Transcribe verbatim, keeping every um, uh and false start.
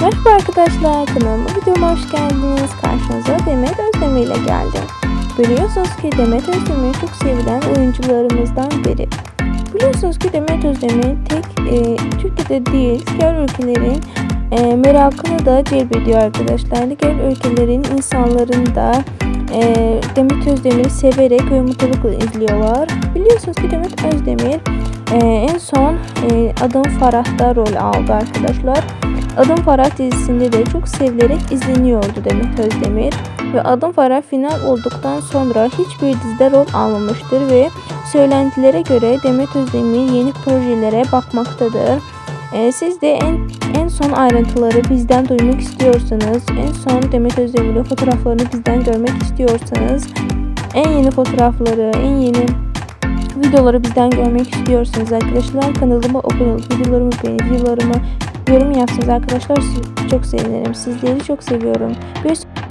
Merhaba arkadaşlar, kanalıma, videoma hoş geldiniz. Karşınıza Demet Özdemir ile geldim. Biliyorsunuz ki Demet Özdemir çok sevilen oyuncularımızdan biri. Biliyorsunuz ki Demet Özdemir tek e, Türkiye'de değil, diğer ülkelerin e, merakını da celbediyor arkadaşlar. Diğer ülkelerin insanların da e, Demet Özdemir'i severek ve mutlulukla izliyorlar. Biliyorsunuz ki Demet Özdemir e, en son e, Adım Farah'ta rol aldı arkadaşlar. Adım Farah dizisinde de çok sevilerek izleniyordu Demet Özdemir ve Adım Farah final olduktan sonra hiçbir dizide rol almamıştır ve söylentilere göre Demet Özdemir yeni projelere bakmaktadır. Ee, siz de en en son ayrıntıları bizden duymak istiyorsanız, en son Demet Özdemir'in fotoğraflarını bizden görmek istiyorsanız, en yeni fotoğrafları, en yeni videoları bizden görmek istiyorsanız arkadaşlar, kanalıma abone olup videolarımı beğenip videolarımı yorum yapsanız arkadaşlar çok sevinirim. Sizleri çok seviyorum. Bir